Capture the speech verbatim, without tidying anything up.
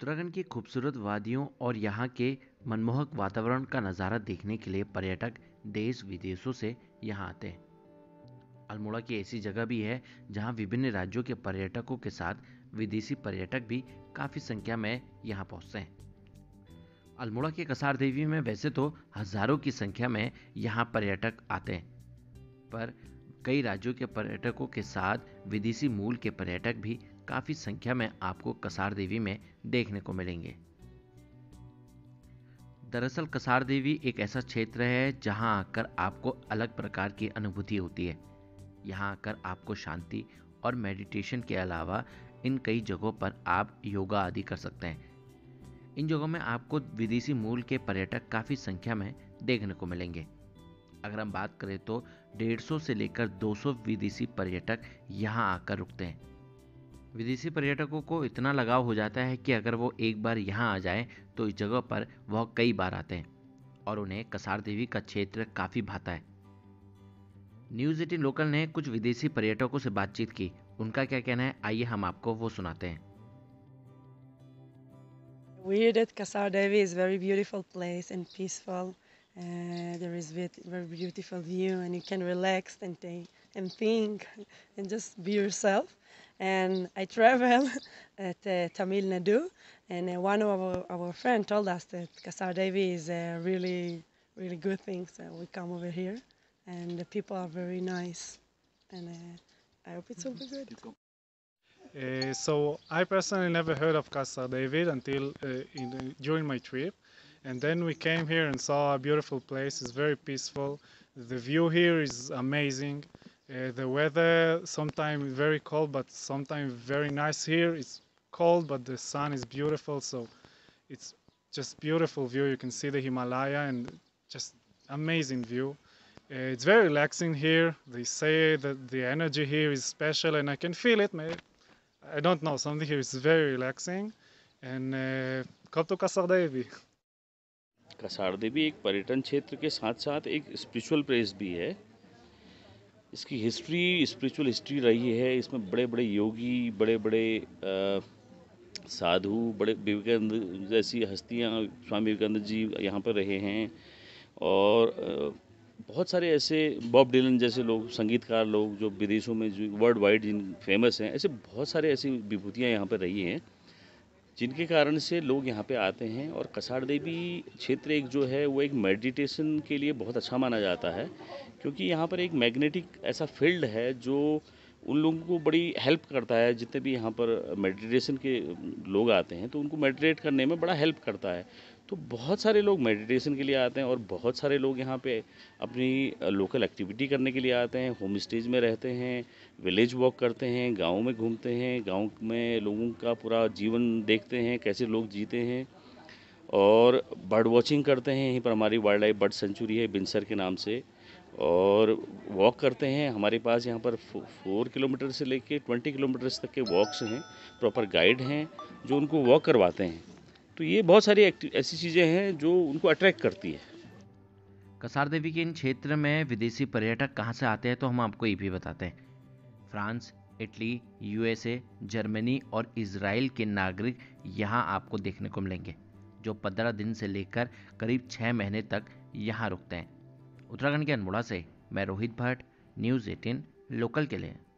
उत्तराखंड की खूबसूरत वादियों और यहाँ के मनमोहक वातावरण का नज़ारा देखने के लिए पर्यटक देश विदेशों से यहाँ आते हैं। अल्मोड़ा की ऐसी जगह भी है जहाँ विभिन्न राज्यों के पर्यटकों के साथ विदेशी पर्यटक भी काफ़ी संख्या में यहाँ पहुँचते हैं। अल्मोड़ा के कसार देवी में वैसे तो हजारों की संख्या में यहाँ पर्यटक आते हैं, पर कई राज्यों के पर्यटकों के साथ विदेशी मूल के पर्यटक भी काफी संख्या में आपको कसार देवी में देखने को मिलेंगे। दरअसल कसार देवी एक ऐसा क्षेत्र है जहां आकर आपको अलग प्रकार की अनुभूति होती है। यहां आकर आपको शांति और मेडिटेशन के अलावा इन कई जगहों पर आप योगा आदि कर सकते हैं। इन जगहों में आपको विदेशी मूल के पर्यटक काफी संख्या में देखने को मिलेंगे। अगर हम बात करें तो डेढ़ सौ से लेकर दो सौ विदेशी पर्यटक यहाँ आकर रुकते हैं। विदेशी पर्यटकों को इतना लगाव हो जाता है कि अगर वो एक बार यहाँ आ जाएं तो इस जगह पर वह कई बार आते हैं और उन्हें कसार देवी का क्षेत्र काफ़ी भाता है। न्यूज़ एटीन लोकल ने कुछ विदेशी पर्यटकों से बातचीत की, उनका क्या कहना है आइए हम आपको वो सुनाते हैं। We hear that Kasar Devi is a very beautiful place and peaceful. Uh, there is very, very beautiful view, and you can relax and think and think and just be yourself. And I travel at uh, Tamil Nadu, and uh, one of our, our friend told us that Kasar Devi is a really, really good thing. So we come over here, and the people are very nice, and uh, I hope it will be good. Uh, so I personally never heard of Casa David until uh, in, during my trip, and then we came here and saw a beautiful place. It's very peaceful. The view here is amazing. Uh, the weather sometimes very cold, but sometimes very nice here. It's cold, but the sun is beautiful, so it's just beautiful view. You can see the Himalaya and just amazing view. Uh, it's very relaxing here. They say that the energy here is special, and I can feel it. I don't know, something here is very relaxing, and uh, come to Kasar Devi. Kasar देवी एक पर्यटन क्षेत्र के साथ साथ एक spiritual place भी है। इसकी हिस्ट्री स्पिरिचुअल हिस्ट्री रही है। इसमें बड़े बड़े योगी, बड़े बड़े साधु, बड़े विवेकानंद जैसी हस्तियाँ, स्वामी विवेकानंद जी यहाँ पर रहे हैं, और बहुत सारे ऐसे बॉब डिलन जैसे लोग, संगीतकार लोग जो विदेशों में जो वर्ल्ड वाइड जिन फेमस हैं, ऐसे बहुत सारे ऐसी विभूतियाँ यहाँ पर रही हैं जिनके कारण से लोग यहाँ पे आते हैं। और कसार देवी क्षेत्र एक जो है वो एक मेडिटेशन के लिए बहुत अच्छा माना जाता है, क्योंकि यहाँ पर एक मैग्नेटिक ऐसा फील्ड है जो उन लोगों को बड़ी हेल्प करता है। जितने भी यहाँ पर मेडिटेशन के लोग आते हैं तो उनको मेडिटेट करने में बड़ा हेल्प करता है। तो बहुत सारे लोग मेडिटेशन के लिए आते हैं और बहुत सारे लोग यहाँ पे अपनी लोकल एक्टिविटी करने के लिए आते हैं। होम स्टेज में रहते हैं, विलेज वॉक करते हैं, गाँव में घूमते हैं, गाँव में लोगों का पूरा जीवन देखते हैं, कैसे लोग जीते हैं, और बर्ड वॉचिंग करते हैं। यहीं पर हमारी वाइल्ड लाइफ बर्ड सेंचुरी है बिनसर के नाम से, और वॉक करते हैं। हमारे पास यहाँ पर फोर किलोमीटर से लेके ट्वेंटी किलोमीटर्स तक के वॉक्स हैं, प्रॉपर गाइड हैं जो उनको वॉक करवाते हैं। तो ये बहुत सारी ऐसी चीज़ें हैं जो उनको अट्रैक्ट करती है। कसार देवी के इन क्षेत्र में विदेशी पर्यटक कहाँ से आते हैं तो हम आपको ये भी बताते हैं। फ्रांस, इटली, यूएसए, जर्मनी और इजराइल के नागरिक यहाँ आपको देखने को मिलेंगे, जो पंद्रह दिन से लेकर करीब छः महीने तक यहाँ रुकते हैं। उत्तराखंड के अल्मोड़ा से मैं Rohit Bhatt, news eighteen local के लिए।